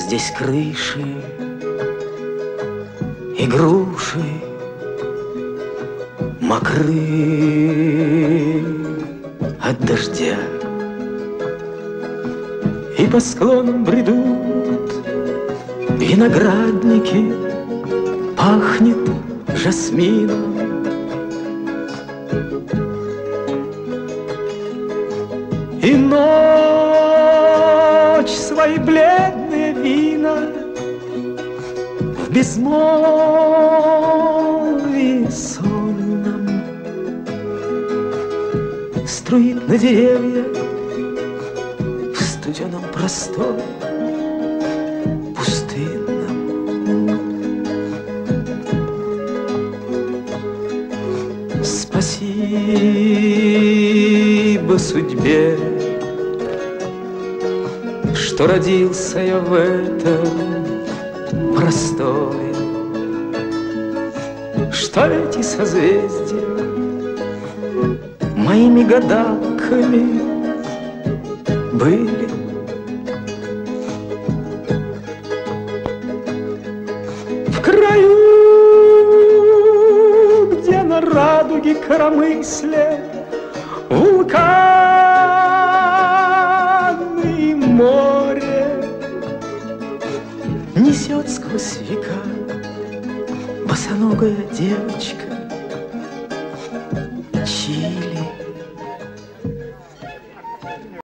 здесь крыши и груши мокры от дождя, и по склонам бредут виноградники, пахнет жасмином. И ночь свои бледные вина в безмолвии сонном струит на деревья в студеном просторе пустынном. Спасибо судьбе, что родился я в этом просторе, что эти созвездия моими гадалками были. В краю, где на радуге коромысле вулканы и море, несет сквозь века босоногая девочка